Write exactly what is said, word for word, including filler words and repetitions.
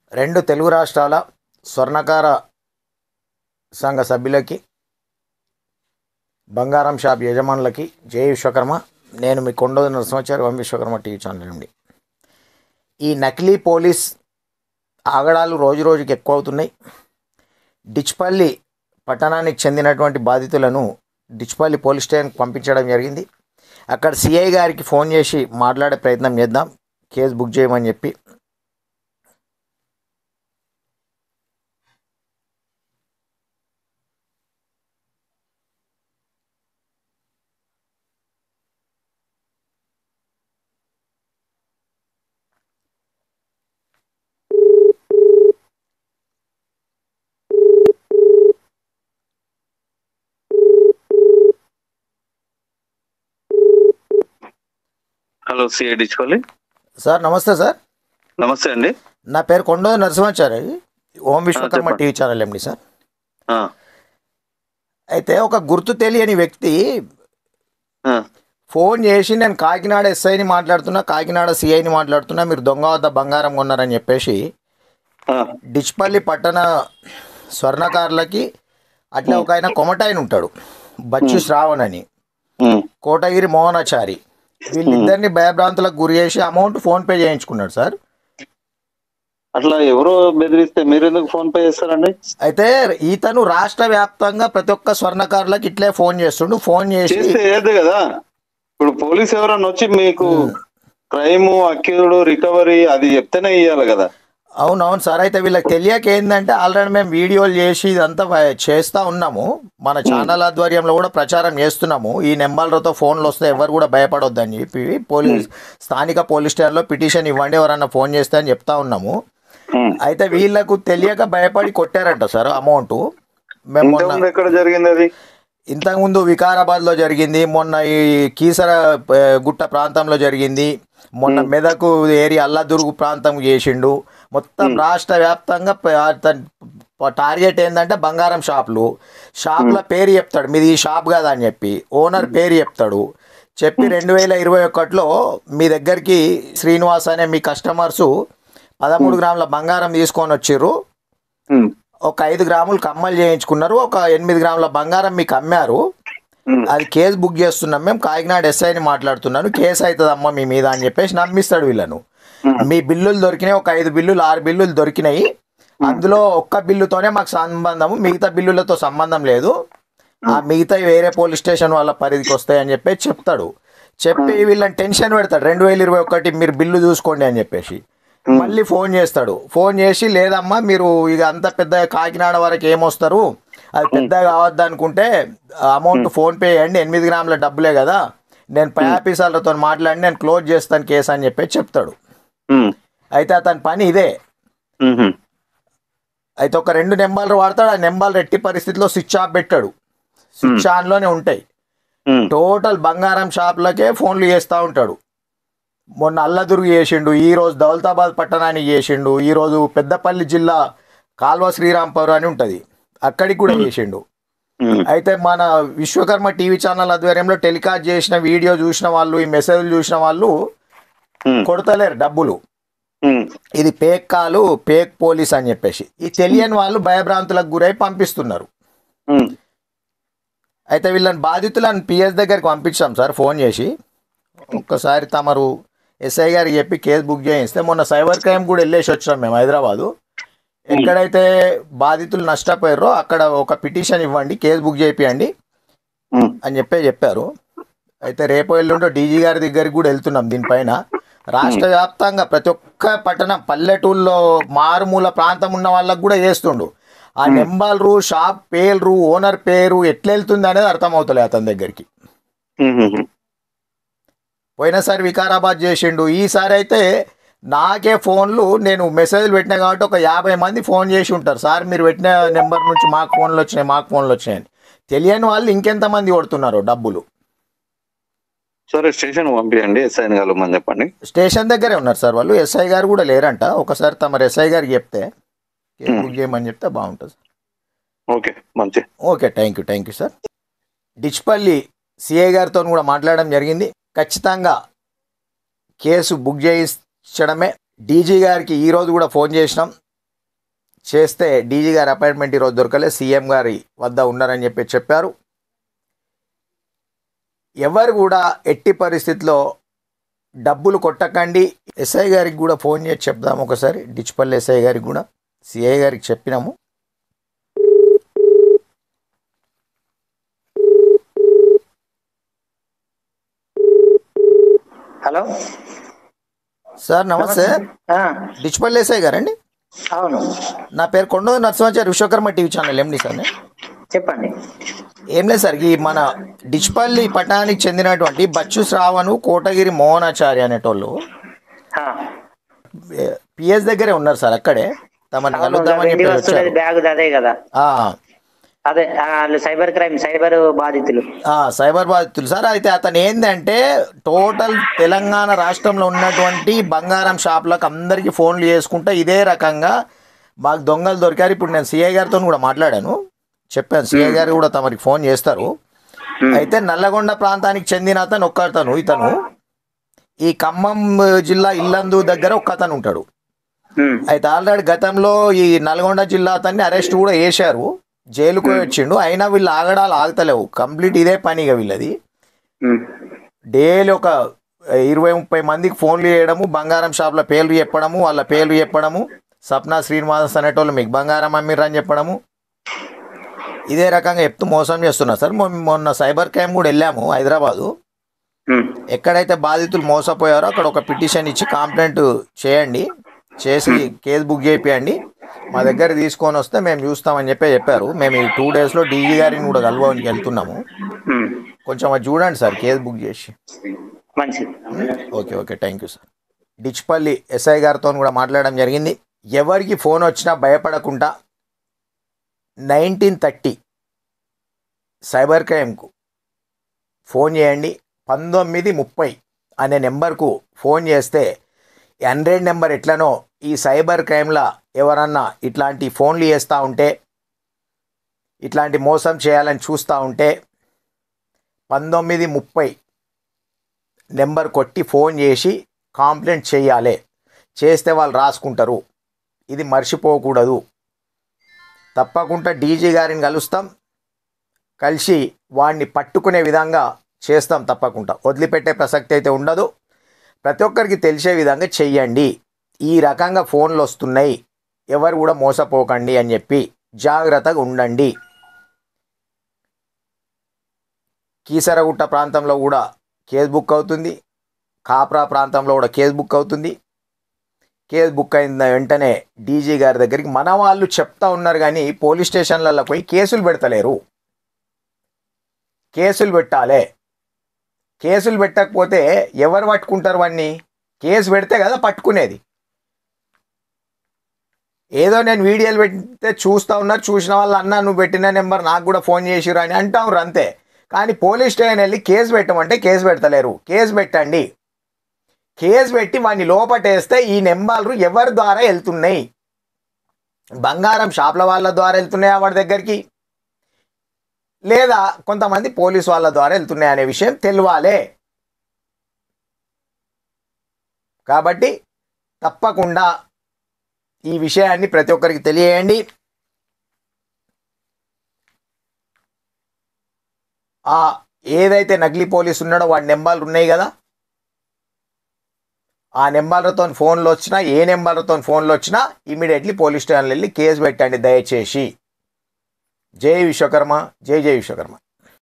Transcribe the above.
రెండు తెలుగు రాష్ట్రాల స్వర్ణకార సంఘ సభ్యులకి, బంగారం షాప్ యజమానులకి జై విశ్వకర్మ. నేను మీ కొండోజు నరసింహాచారి, ఓం విశ్వకర్మ టీవీ ఛానల్ నుండి. ఈ నకిలీ పోలీస్ ఆగడాలు రోజు రోజుకి ఎక్కువ అవుతున్నాయి. డిచ్పల్లి పట్టణానికి చెందినటువంటి బాధితులను డిచ్పల్లి పోలీస్ స్టేషన్కి పంపించడం జరిగింది. అక్కడ సిఐ గారికి ఫోన్ చేసి మాట్లాడే ప్రయత్నం చేద్దాం, కేసు బుక్ చేయమని చెప్పి. హలో, సిఐ డిచ్పల్లి సార్ నమస్తే. సార్ నమస్తే అండి. నా పేరు Kondoju Narasimhachari, Om Vishwakarma TV channel MD sir. అయితే ఒక గుర్తు తెలియని వ్యక్తి ఫోన్ చేసి, నేను కాకినాడ ఎస్ఐని మాట్లాడుతున్నా, కాకినాడ సిఐని మాట్లాడుతున్నా, మీరు దొంగ వద్ద బంగారం కొన్నారని చెప్పేసి డిచ్పల్లి పట్టణ స్వర్ణకారులకి అట్లా ఒక ఆయన కొమటాయన ఉంటాడు, బచ్చు శ్రావణ్ అని, కోటగిరి మోహనాచారి, వీళ్ళిద్దరిని భయభ్రాంతులకు గురి చేసి అమౌంట్ ఫోన్ పే చేయించుకున్నాడు సార్. అట్లా ఎవరో బెదిరిస్తే మీరు ఎందుకు ఫోన్ పే చేస్తారండి? అయితే ఈతను రాష్ట్ర వ్యాప్తంగా ప్రతి ఒక్క స్వర్ణకారులకు ఇట్లే ఫోన్ చేస్తుండు. ఫోన్ చేసి ఏది కదా, ఇప్పుడు పోలీస్ ఎవరన్నా వచ్చి మీకు క్రైమ్ అక్యూజ్డ్ రికవరీ అది చెప్తేనే ఇవ్వాలి కదా. అవునవును సార్. అయితే వీళ్ళకి తెలియక ఏంటంటే, ఆల్రెడీ మేము వీడియోలు చేసి ఇదంతా చేస్తూ ఉన్నాము, మన ఛానల్ ఆధ్వర్యంలో కూడా ప్రచారం చేస్తున్నాము. ఈ నెంబర్లతో ఫోన్లు వస్తే ఎవరు కూడా భయపడొద్దని చెప్పి పోలీస్ స్థానిక పోలీస్ స్టేషన్లో పిటిషన్ ఇవ్వండి ఎవరన్నా ఫోన్ చేస్తే అని చెప్తా ఉన్నాము. అయితే వీళ్ళకు తెలియక భయపడి కొట్టారంట సార్ అమౌంట్. మేము ఎక్కడ జరిగింది అది? ఇంతకుముందు వికారాబాద్లో జరిగింది, మొన్న ఈ కీసర గుట్ట ప్రాంతంలో జరిగింది, మొన్న మెదకు ఏరియా అల్లదుర్గు ప్రాంతం చేసిండు. మొత్తం రాష్ట్ర వ్యాప్తంగా టార్గెట్ ఏంటంటే బంగారం షాపులు. షాపుల పేరు చెప్తాడు, మీది ఈ షాప్ కదా అని చెప్పి, ఓనర్ పేరు చెప్తాడు. చెప్పి రెండు వేల ఇరవై ఒకటిలో మీ దగ్గరికి శ్రీనివాస్ అనే మీ కస్టమర్సు పదమూడు గ్రాముల బంగారం తీసుకొని వచ్చిర్రు, ఒక ఐదు గ్రాములు కమ్మలు చేయించుకున్నారు, ఒక ఎనిమిది గ్రాముల బంగారం మీకు అమ్మారు, అది కేసు బుక్ చేస్తున్నాం మేము, కాకినాడ ఎస్ఐని మాట్లాడుతున్నాను, కేసు అవుతుందమ్మా మీ మీద అని చెప్పేసి నమ్మిస్తాడు వీళ్ళను. మీ బిల్లులు దొరికినాయి, ఒక ఐదు బిల్లులు ఆరు బిల్లులు దొరికినాయి, అందులో ఒక్క బిల్లుతోనే మాకు సంబంధము, మిగతా బిల్లులతో సంబంధం లేదు, ఆ మిగతా వేరే పోలీస్ స్టేషన్ వాళ్ళ పరిధికి వస్తాయి అని చెప్పేసి చెప్తాడు. చెప్పి వీళ్ళని టెన్షన్ పెడతాడు, రెండు వేల ఇరవై ఒకటి మీరు బిల్లు చూసుకోండి అని చెప్పేసి. మళ్ళీ ఫోన్ చేస్తాడు, ఫోన్ చేసి లేదమ్మా మీరు ఇక అంత పెద్ద కాకినాడ వరకు ఏమొస్తారు, అది పెద్దగా కావద్దు అనుకుంటే అమౌంట్ ఫోన్పే చేయండి, ఎనిమిది గ్రాముల డబ్బులే కదా, నేను పై ఆఫీసర్లతో మాట్లాడి నేను క్లోజ్ చేస్తాను కేసు అని చెప్పి చెప్తాడు. అయితే అతని పని ఇదే. అయితే ఒక రెండు నెంబర్లు వాడతాడు, ఆ నెంబర్లు ఎట్టి పరిస్థితిలో స్విచ్ ఆఫ్ పెట్టాడు, స్విచ్ ఆన్లోనే ఉంటాయి. టోటల్ బంగారం షాపులకే ఫోన్లు చేస్తూ ఉంటాడు. మొన్న అల్లదుర్గు చేసిండు, ఈరోజు దౌలతాబాద్ పట్టణానికి చేసిండు, ఈరోజు పెద్దపల్లి జిల్లా కాల్వ శ్రీరాంపురం అని ఉంటుంది అక్కడికి కూడా చేసిండు. అయితే మన విశ్వకర్మ టీవీ ఛానల్ ఆధ్వర్యంలో టెలికాస్ట్ చేసిన వీడియో చూసిన వాళ్ళు, ఈ మెసేజ్లు చూసిన వాళ్ళు కొడతలేరు డబ్బులు, ఇది పేక్ కాలు, పేక్ పోలీస్ అని చెప్పేసి. ఈ తెలియని వాళ్ళు భయభ్రాంతులకు గురై పంపిస్తున్నారు. అయితే వీళ్ళని బాధితులను పిఎస్ దగ్గరికి పంపించాం సార్ ఫోన్ చేసి. ఒక్కసారి తమరు ఎస్ఐ గారికి చెప్పి కేసు బుక్ చేయిస్తే, మొన్న సైబర్ క్రైమ్ కూడా వెళ్ళేసి వచ్చాం మేము హైదరాబాదు. ఎక్కడైతే బాధితులు నష్టపోయారో అక్కడ ఒక పిటిషన్ ఇవ్వండి, కేసు బుక్ చేయండి అని చెప్పే చెప్పారు. అయితే రేపు ఎల్లుండో డీజీ గారి దగ్గరికి కూడా వెళ్తున్నాం దీనిపైన. రాష్ట్ర వ్యాప్తంగా ప్రతి ఒక్క పట్టణం పల్లెటూళ్ళలో మారుమూల ప్రాంతం ఉన్న వాళ్ళకు కూడా చేస్తుండు. ఆ నెంబర్లు, షాప్ పేర్లు, ఓనర్ పేరు ఎట్లా వెళ్తుంది అనేది అర్థమవుతలే అతని దగ్గరికి. పోయినసారి వికారాబాద్ చేసిండు, ఈసారి అయితే నాకే ఫోన్లు, నేను మెసేజ్లు పెట్టినా కాబట్టి ఒక యాభై మంది ఫోన్ చేసి ఉంటారు, సార్ మీరు పెట్టిన నెంబర్ నుంచి మాకు ఫోన్లు వచ్చినాయి, మాకు ఫోన్లు వచ్చినాయని. తెలియని వాళ్ళు ఇంకెంతమంది కొడుతున్నారు డబ్బులు. సరే స్టేషన్ పంపించండి, ఎస్ఐ కలవమని చెప్పండి. స్టేషన్ దగ్గరే ఉన్నారు సార్ వాళ్ళు, ఎస్ఐ గారు కూడా లేరంట. ఒకసారి తమ ఎస్ఐ గారికి చెప్తే బుక్ చేయమని చెప్తే బాగుంటుంది సార్. ఓకే మంచి okay, thank you thank you sir. Dichpally CI గారితో కూడా మాట్లాడడం జరిగింది. ఖచ్చితంగా కేసు బుక్ చేయించడమే. డీజీ గారికి ఈరోజు కూడా ఫోన్ చేసినాం, చేస్తే డీజీ గారి అపాయింట్మెంట్ ఈరోజు దొరకలే, సీఎం గారి వద్ద ఉన్నారని చెప్పి చెప్పారు. ఎవరు కూడా ఎట్టి పరిస్థితిలో డబ్బులు కొట్టకండి. ఎస్ఐ గారికి కూడా ఫోన్ చేసి చెప్దాము ఒకసారి, డిచ్పల్లి ఎస్ఐ గారికి కూడా, సిఐ గారికి చెప్పినాము. హలో సార్ నమస్తే, డిచ్పల్లి ఎస్ఐ గారండి? అవును, నా పేరు Konduru Narasimhachari, Vishwakarma TV channel MD sir. చెప్పండి. ఏం లేదు సార్, ఈ మన డిచ్పల్లి పట్టణానికి చెందినటువంటి బచ్చు శ్రావణు, కోటగిరి మోహనాచారి అనేటోళ్ళు పిఎస్ దగ్గరే ఉన్నారు సార్. అక్కడే తమని కలుద్దామని చెప్పి వచ్చారు. బ్యాగ్ అదే కదా, అదే సైబర్ క్రైమ్, సైబర్ బాధితులు, సైబర్ బాధితులు సార్. అయితే అతను ఏంటంటే టోటల్ తెలంగాణ రాష్ట్రంలో ఉన్నటువంటి బంగారం షాపులకు అందరికీ ఫోన్లు చేసుకుంటా ఇదే రకంగా మాకు దొంగలు దొరికారు. ఇప్పుడు నేను సిఐ గారితో కూడా మాట్లాడాను, చెప్పాను, సిఐ గారు కూడా తమరికి ఫోన్ చేస్తారు. అయితే నల్లగొండ ప్రాంతానికి చెందిన అతను ఒక్కతను, ఇతను ఈ ఖమ్మం జిల్లా ఇల్లందు దగ్గర ఒక్కతను ఉంటాడు. అయితే ఆల్రెడీ గతంలో ఈ నల్గొండ జిల్లా అతన్ని అరెస్ట్ కూడా చేశారు, జైలుకు వచ్చిండు. అయినా వీళ్ళు ఆగడాలు ఆగుతలేవు, కంప్లీట్ ఇదే పనిగా వీళ్ళది. డైలీ ఒక ఇరవై ముప్పై మందికి ఫోన్లు చేయడము, బంగారం షాప్ల పేర్లు చెప్పడము, వాళ్ళ పేర్లు చెప్పడము, సప్నా శ్రీనివాస్ అనేటోళ్ళు మీకు బంగారం అమ్మిర్రని చెప్పడము, ఇదే రకంగా చెప్తూ మోసం చేస్తున్నారు సార్. మొన్న సైబర్ క్రైమ్ కూడా వెళ్ళాము హైదరాబాదు. ఎక్కడైతే బాధితులు మోసపోయారో అక్కడ ఒక పిటిషన్ ఇచ్చి కంప్లైంట్ చేయండి, చేసి కేసు బుక్ చేయండి, మా దగ్గర తీసుకొని వస్తే మేము చూస్తామని చెప్పి చెప్పారు. మేము ఈ టూ డేస్లో డీజీ గారిని కూడా కలవడానికి వెళ్తున్నాము. కొంచెం అది చూడండి సార్, కేసు బుక్ చేసి. Okay okay thank you sir. Dichpally SI గారితో కూడా మాట్లాడడం జరిగింది. ఎవరికి ఫోన్ వచ్చినా భయపడకుండా నైన్టీన్ థర్టీ సైబర్ క్రైమ్కు ఫోన్ చేయండి. పంతొమ్మిది ముప్పై అనే నెంబర్కు ఫోన్ చేస్తే హండ్రెడ్ నెంబర్ ఎట్లనో ఈ సైబర్ క్రైమ్లో ఎవరన్నా ఇట్లాంటి ఫోన్లు చేస్తూ ఉంటే, ఇట్లాంటి మోసం చేయాలని చూస్తూ ఉంటే పంతొమ్మిది ముప్పై నెంబర్ కొట్టి ఫోన్ చేసి కంప్లైంట్ చేయాలి. చేస్తే వాళ్ళు రాసుకుంటారు, ఇది మర్చిపోకూడదు. తప్పకుండా డీజీ గారిని కలుస్తాం, కలిసి వాడిని పట్టుకునే విధంగా చేస్తాం. తప్పకుండా వదిలిపెట్టే ప్రసక్తి అయితే ఉండదు. ప్రతి ఒక్కరికి తెలిసే విధంగా చెయ్యండి. ఈ రకంగా ఫోన్లు వస్తున్నాయి, ఎవరు కూడా మోసపోకండి అని చెప్పి జాగ్రత్తగా ఉండండి. కీసరగుట్ట ప్రాంతంలో కూడా కేసు బుక్ అవుతుంది, కాప్రా ప్రాంతంలో కూడా కేసు బుక్ అవుతుంది. కేసు బుక్ అయిన వెంటనే డీజీ గారి దగ్గరికి మన వాళ్ళు చెప్తా ఉన్నారు, కానీ పోలీస్ స్టేషన్లలో పోయి కేసులు పెడతలేరు. కేసులు పెట్టాలి. కేసులు పెట్టకపోతే ఎవరు పట్టుకుంటారు వాడిని? కేసు పెడితే కదా పట్టుకునేది. ఏదో నేను వీడియోలు పెడితే చూస్తూ ఉన్నారు, చూసిన వాళ్ళు అన్నా నువ్వు పెట్టిన నెంబర్ నాకు కూడా ఫోన్ చేసిరు అని అంటారు అంతే. కానీ పోలీస్ స్టేషన్ వెళ్ళి కేసు పెట్టమంటే కేసు పెడతలేరు. కేసు పెట్టండి. కేసు పెట్టి వాడిని లోపటేస్తే ఈ నెంబర్లు ఎవరి ద్వారా వెళ్తున్నాయి? బంగారం షాప్ల వాళ్ళ ద్వారా వెళ్తున్నాయా వాడి దగ్గరికి, లేదా కొంతమంది పోలీస్ వాళ్ళ ద్వారా వెళ్తున్నాయి అనే విషయం తెలియాలి. కాబట్టి తప్పకుండా ఈ విషయాన్ని ప్రతి ఒక్కరికి తెలియజేయండి. ఆ ఏదైతే నకిలీ పోలీసు ఉన్నాడో వాడి నెంబర్లు ఉన్నాయి కదా, ఆ నెంబర్లతో ఫోన్లు వచ్చినా, ఏ నెంబర్లతో ఫోన్లు వచ్చినా ఇమీడియట్లీ పోలీస్ స్టేషన్లో వెళ్ళి కేసు పెట్టండి దయచేసి. జై విశ్వకర్మ, జై జై విశ్వకర్మ.